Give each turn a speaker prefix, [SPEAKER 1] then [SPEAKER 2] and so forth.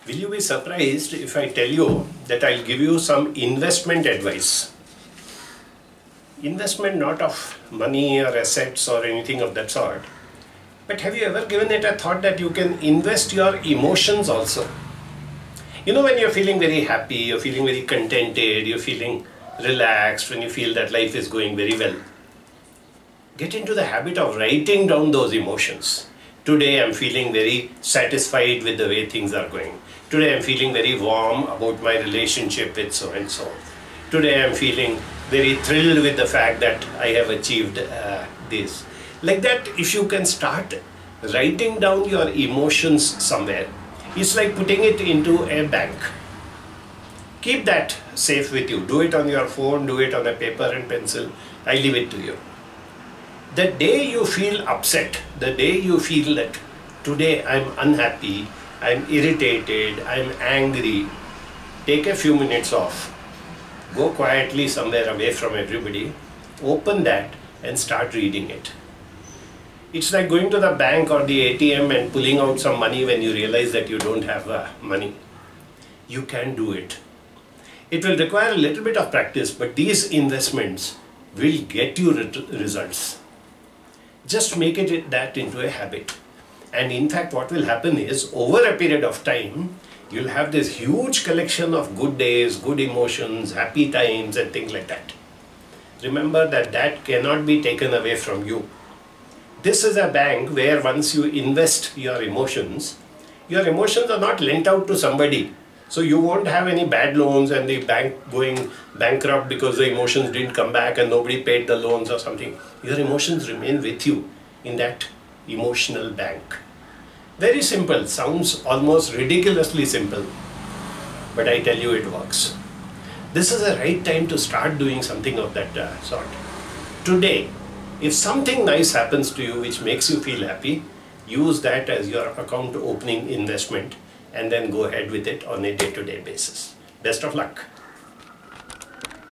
[SPEAKER 1] Will you be surprised if I tell you that I'll give you some investment advice? Investment not of money or assets or anything of that sort. But have you ever given it a thought that you can invest your emotions also? You know, when you're feeling very happy, you're feeling very contented, you're feeling relaxed, when you feel that life is going very well, get into the habit of writing down those emotions. Today I'm feeling very satisfied with the way things are going. Today I'm feeling very warm about my relationship with so and so. Today I'm feeling very thrilled with the fact that I have achieved this. Like that, if you can start writing down your emotions somewhere, it's like putting it into a bank. Keep that safe with you. Do it on your phone, do it on a paper and pencil. I leave it to you. The day you feel upset, the day you feel that today I'm unhappy, I'm irritated, I'm angry, take a few minutes off. Go quietly somewhere away from everybody, open that and start reading it. It's like going to the bank or the ATM and pulling out some money when you realize that you don't have money. You can do it. It will require a little bit of practice, but these investments will get you results. Just make that into a habit. And in fact, what will happen is, over a period of time, you'll have this huge collection of good days, good emotions, happy times and things like that. Remember that that cannot be taken away from you. This is a bank where once you invest your emotions are not lent out to somebody. So you won't have any bad loans and the bank going bankrupt because the emotions didn't come back and nobody paid the loans or something. Your emotions remain with you in that emotional bank. Very simple, sounds almost ridiculously simple, but I tell you it works. This is the right time to start doing something of that sort. Today, if something nice happens to you which makes you feel happy, use that as your account opening investment and then go ahead with it on a day-to-day basis. Best of luck.